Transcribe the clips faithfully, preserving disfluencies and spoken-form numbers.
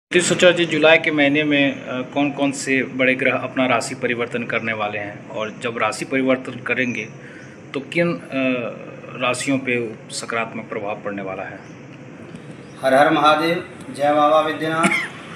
तो सोचा जी जुलाई के महीने में अ, कौन कौन से बड़े ग्रह अपना राशि परिवर्तन करने वाले हैं और जब राशि परिवर्तन करेंगे तो किन अ, राशियों पे सकारात्मक प्रभाव पड़ने वाला है। हर हर महादेव, जय बाबा विद्यनाथ।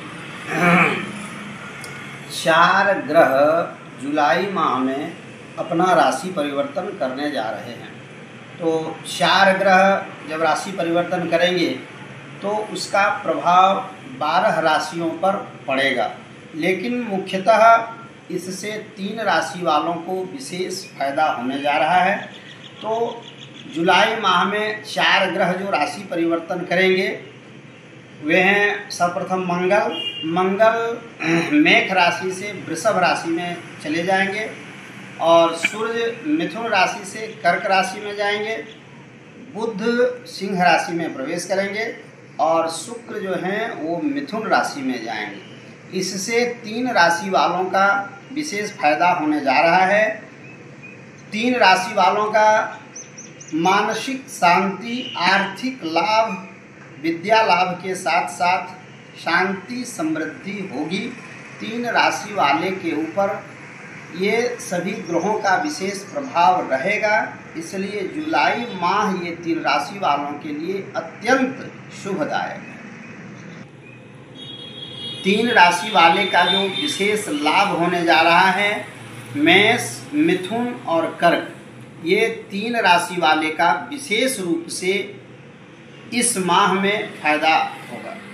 चार ग्रह जुलाई माह में अपना राशि परिवर्तन करने जा रहे हैं। तो चार ग्रह जब राशि परिवर्तन करेंगे तो उसका प्रभाव बारह राशियों पर पड़ेगा, लेकिन मुख्यतः इससे तीन राशि वालों को विशेष फायदा होने जा रहा है। तो जुलाई माह में चार ग्रह जो राशि परिवर्तन करेंगे वे हैं सर्वप्रथम मंगल। मंगल मेष राशि से वृषभ राशि में चले जाएंगे और सूर्य मिथुन राशि से कर्क राशि में जाएंगे। बुध सिंह राशि में प्रवेश करेंगे और शुक्र जो हैं वो मिथुन राशि में जाएंगे। इससे तीन राशि वालों का विशेष फायदा होने जा रहा है। तीन राशि वालों का मानसिक शांति, आर्थिक लाभ, विद्या लाभ के साथ साथ शांति समृद्धि होगी। तीन राशि वाले के ऊपर ये सभी ग्रहों का विशेष प्रभाव रहेगा, इसलिए जुलाई माह ये तीन राशि वालों के लिए अत्यंत शुभदायक है। तीन राशि वाले का जो विशेष लाभ होने जा रहा है, मेष, मिथुन और कर्क, ये तीन राशि वाले का विशेष रूप से इस माह में फायदा होगा।